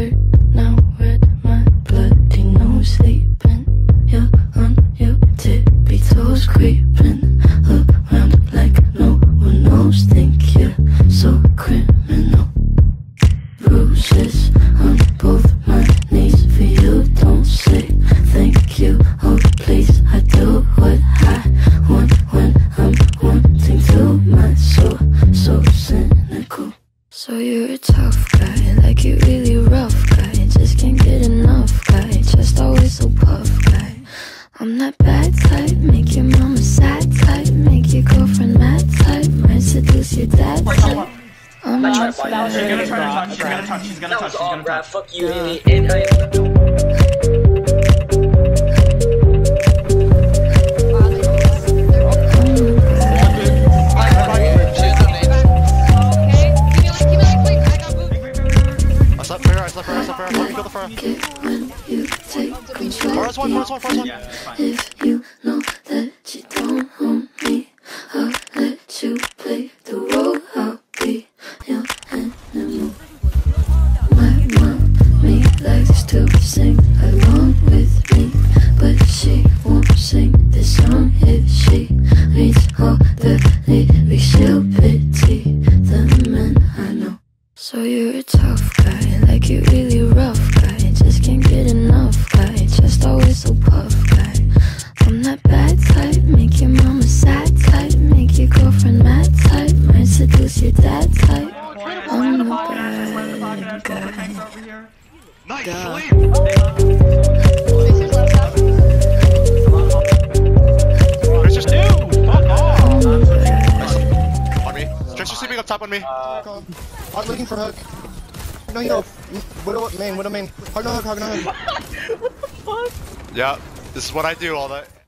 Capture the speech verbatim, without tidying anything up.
hurt now with my bloody nose sleeping. You're on your tippy toes creeping around like no one knows. Think you're so criminal. Bruises on both my knees for you. Don't say thank you, oh please. I do what I want when I'm wanting to. My soul so cynical. So you're a tough guy, like you really rough guy. Just can't get enough guy, just always so puff guy. I'm that bad type, make your mama sad type, make your girlfriend mad type, might seduce your dad type. I'm not She's bad. gonna try to touch, she's gonna touch, she's gonna touch, she's gonna touch. Fuck you, Amy. And I... Forest one, forest one, forest one. If you know that you don't own me, I'll let you play the role. I'll be your animal. My mommy likes to sing along with me, but she won't sing this song if she reads all the lyrics. She'll pity the men I know. So you're a tough guy, like you really rough guy. Just can't get enough guy, just always so puff guy. I'm that bad type, make your mama sad type, make your girlfriend mad type, might seduce your dad type. I'm the bad guy. Nice God. sleep. There's just two. Fuck off. On me. Stretch, sleeping up top on me. Uh, I'm looking for hook. No, you know, Widow main, Widow main. Hard no hook, hard no hook. Yeah, this is what I do all that.